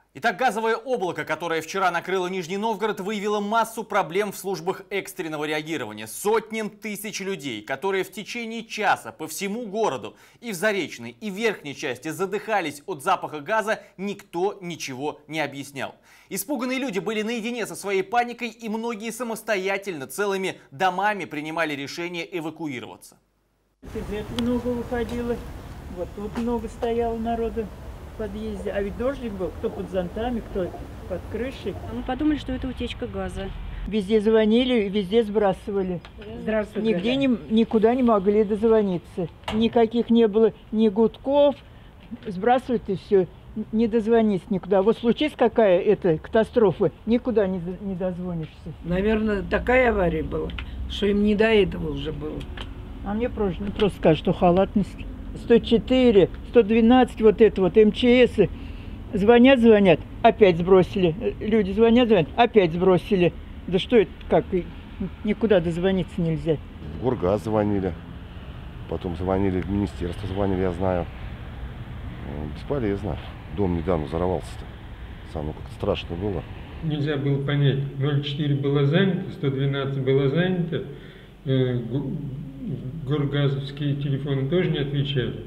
Итак, газовое облако, которое вчера накрыло Нижний Новгород, выявило массу проблем в службах экстренного реагирования. Сотням тысяч людей, которые в течение часа по всему городу и в Заречной, и в верхней части задыхались от запаха газа, никто ничего не объяснял. Испуганные люди были наедине со своей паникой, и многие самостоятельно целыми домами принимали решение эвакуироваться. Из этого много выходило, вот тут много стояло народу в подъезде. А ведь дождик был, кто под зонтами, кто под крышей. Мы подумали, что это утечка газа. Везде звонили, везде сбрасывали. Здравствуйте. Нигде никуда не могли дозвониться. Никаких не было ни гудков, сбрасывают и все. Не дозвониться никуда. Вот случится какая-то катастрофа, никуда не дозвонишься. Наверное, такая авария была, что им не до этого уже было. А мне просто скажут, что халатность. 104, 112, вот это вот, МЧС. Звонят, опять сбросили. Люди звонят, опять сбросили. Да что это, как, никуда дозвониться нельзя. В Горгаз звонили, потом звонили в министерство, звонили, я знаю. Бесполезно. Дом недавно взорвался-то. Самое как страшно было. Нельзя было понять. 04 было занято, 112 было занято. Горгазовские телефоны тоже не отвечали.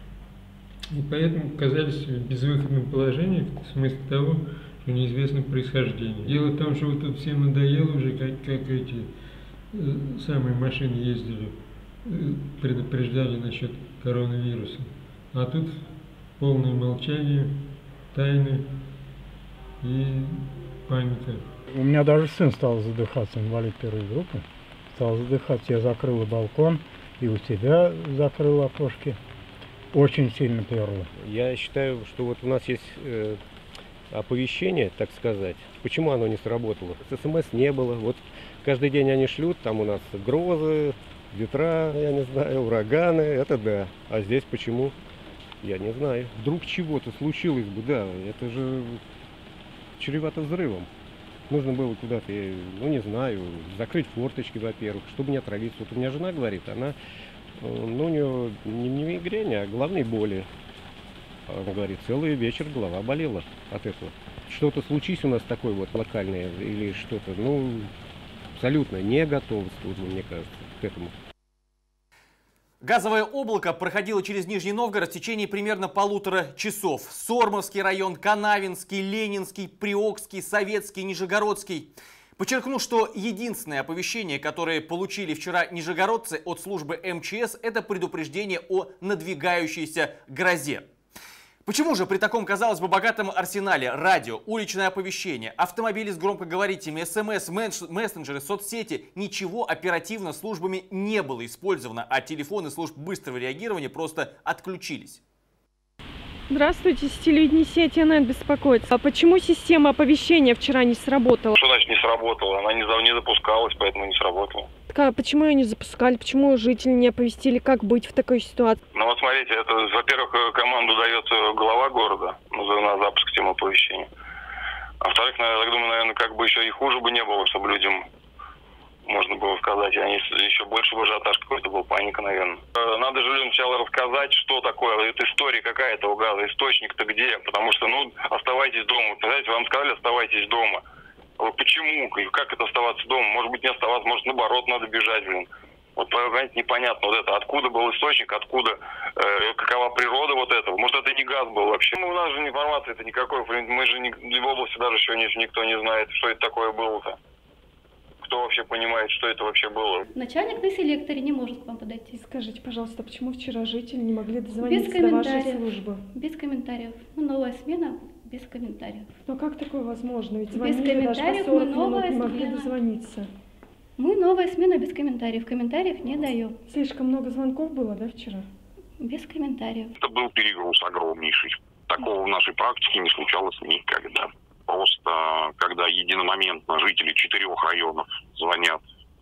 И поэтому оказались в безвыходном положении, в смысле того, что неизвестно происхождение. Дело в том, что вот тут всем надоело уже, как эти самые машины ездили, предупреждали насчет коронавируса. А тут полное молчание, тайны и паника. У меня даже сын стал задыхаться, инвалид первой группы. Стал задыхаться, я закрыла балкон и у себя закрыл окошки. Очень сильно перло. Я считаю, что вот у нас есть оповещение, так сказать. Почему оно не сработало? СМС не было. Вот каждый день они шлют, там у нас грозы, ветра, я не знаю, ураганы, это да. А здесь почему? Я не знаю. Вдруг чего-то случилось бы, да, это же чревато взрывом. Нужно было куда-то, ну не знаю, закрыть форточки, во-первых, чтобы не отравиться. Вот у меня жена говорит, она, ну у нее не мигрень, а головные боли. Она говорит, целый вечер голова болела от этого. Что-то случись у нас такое вот локальное или что-то, ну абсолютно не готова служба, мне кажется, к этому. Газовое облако проходило через Нижний Новгород в течение примерно 1,5 часов. Сормовский район, Канавинский, Ленинский, Приокский, Советский, Нижегородский. Подчеркну, что единственное оповещение, которое получили вчера нижегородцы от службы МЧС, это предупреждение о надвигающейся грозе. Почему же при таком, казалось бы, богатом арсенале радио, уличное оповещение, автомобили с громкоговорителями, СМС, мессенджеры, соцсети, ничего оперативно службами не было использовано, а телефоны служб быстрого реагирования просто отключились? Здравствуйте, с телевидения ТНН беспокоится. А почему система оповещения вчера не сработала? Что значит не сработала? Она не запускалась, поэтому не сработала. Так, а почему ее не запускали? Почему жители не оповестили? Как быть в такой ситуации? Ну вот смотрите, это, во-первых, команду дает глава города на запуск системы оповещения. А во-вторых, я так думаю, наверное, как бы еще и хуже бы не было, чтобы людям можно было сказать, они еще больше бы ажиотаж какой-то был, паника, наверное. Надо же людям сначала рассказать, что такое, это история какая-то у газа, источник-то где, потому что, ну, оставайтесь дома. Представляете, вам сказали, оставайтесь дома. Почему? Как это оставаться дома? Может быть, не оставаться, может, наоборот, надо бежать, блин. Вот, понимаете, непонятно вот это, откуда был источник, откуда, какова природа вот этого. Может, это не газ был вообще. Ну, у нас же информации-то никакой, мы же в области даже еще никто не знает, что это такое было-то. Кто вообще понимает, что это вообще было? Начальник на селекторе не может к вам подойти. Скажите, пожалуйста, почему вчера жители не могли дозвониться до вашей службы? Без комментариев. Мы новая смена, без комментариев. Но как такое возможно? Ведь без комментариев мы новая не могли смена. дозвониться. Мы новая смена без комментариев. Комментариев не даем. Слишком много звонков было, да, вчера? Без комментариев. Это был перегруз огромнейший. Такого в нашей практике не случалось никогда. Просто когда единомоментно жители 4 районов звонят,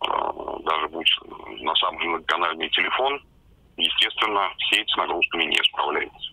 даже будь на самый многоканальный телефон, естественно, сеть с нагрузками не справляется.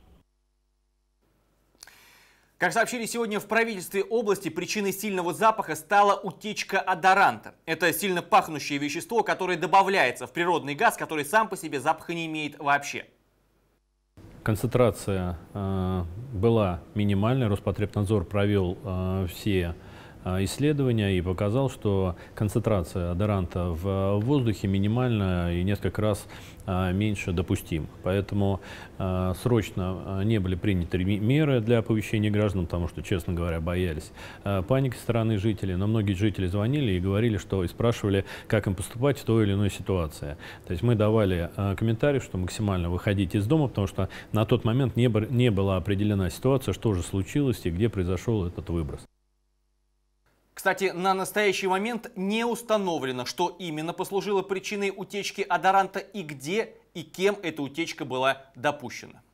Как сообщили сегодня в правительстве области, причиной сильного запаха стала утечка одоранта. Это сильно пахнущее вещество, которое добавляется в природный газ, который сам по себе запаха не имеет вообще. Концентрация была минимальная. Роспотребнадзор провел все исследования и показал, что концентрация одоранта в воздухе минимальна и несколько раз меньше допустим. Поэтому срочно не были приняты меры для оповещения граждан, потому что, честно говоря, боялись паники со стороны жителей. Но многие жители звонили и говорили, что и спрашивали, как им поступать в той или иной ситуации. То есть мы давали комментарий, что максимально выходить из дома, потому что на тот момент не была определена ситуация, что же случилось и где произошел этот выброс. Кстати, на настоящий момент не установлено, что именно послужило причиной утечки одоранта и где и кем эта утечка была допущена.